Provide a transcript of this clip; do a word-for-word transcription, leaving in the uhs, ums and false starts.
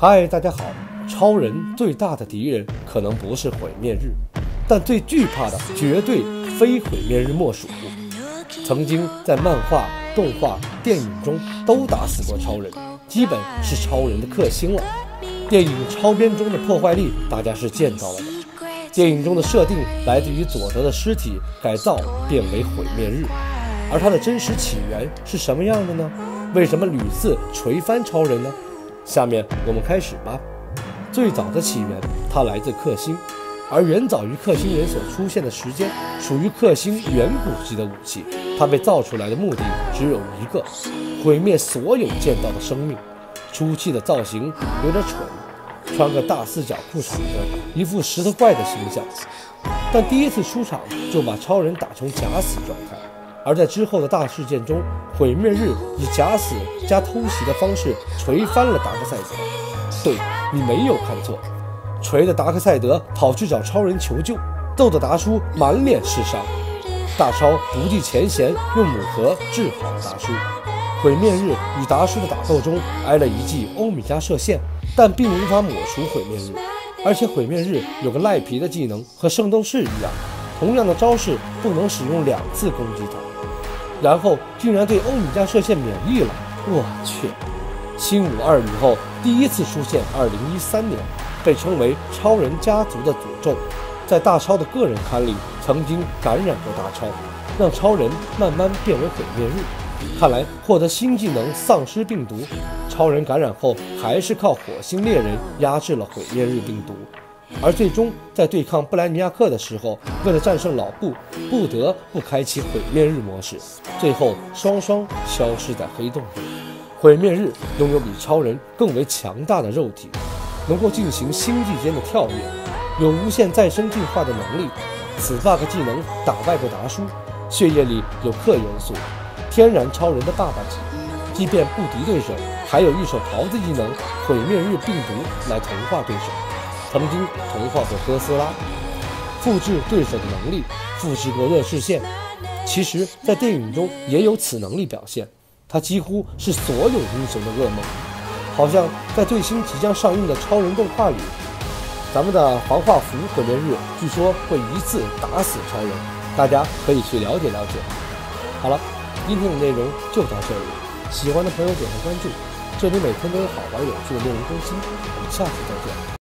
嗨，大家好。超人最大的敌人可能不是毁灭日，但最惧怕的绝对非毁灭日莫属。曾经在漫画、动画、电影中都打死过超人，基本是超人的克星了。电影超编中的破坏力大家是见到了的。电影中的设定来自于佐德的尸体改造变为毁灭日，而它的真实起源是什么样的呢？为什么屡次锤翻超人呢？下面我们开始吧。最早的起源，它来自克星，而远早于克星人所出现的时间，属于克星远古级的武器。它被造出来的目的只有一个：毁灭所有见到的生命。初期的造型有点蠢，穿个大四角裤衩子，一副石头怪的形象。但第一次出场就把超人打成假死状态。而在之后的大事件中，毁灭日以假死加偷袭的方式锤翻了达克赛德。对，你没有看错，锤的达克赛德跑去找超人求救，揍得达叔满脸是伤。大超不计前嫌，用母盒治好了达叔。毁灭日与达叔的打斗中挨了一记欧米伽射线，但并无法抹除毁灭日。而且毁灭日有个赖皮的技能，和圣斗士一样，同样的招式不能使用两次攻击它。然后竟然对欧米伽射线免疫了，我去！新五二以后第一次出现二零一三年，被称为超人家族的诅咒，在大超的个人刊里曾经感染过大超，让超人慢慢变为毁灭日。看来获得新技能丧尸病毒，超人感染后还是靠火星猎人压制了毁灭日病毒。而最终在对抗布莱尼亚克的时候，为了战胜老布，不得不开启毁灭日模式，最后双双消失在黑洞中。毁灭日拥有比超人更为强大的肉体，能够进行星际间的跳跃，有无限再生进化的能力。此 bug 技能打败过达叔，血液里有氪元素，天然超人的爸爸级，即便不敌对手，还有一手桃子技能毁灭日病毒来同化对手。曾经同化过哥斯拉，复制对手的能力，复制过热视线。其实在电影中也有此能力表现，它几乎是所有英雄的噩梦。好像在最新即将上映的超人动画里，咱们的防化服毁灭日据说会一次打死超人，大家可以去了解了解。好了，今天的内容就到这里，喜欢的朋友点个关注，这里每天都有好玩有趣的内容更新，我们下次再见。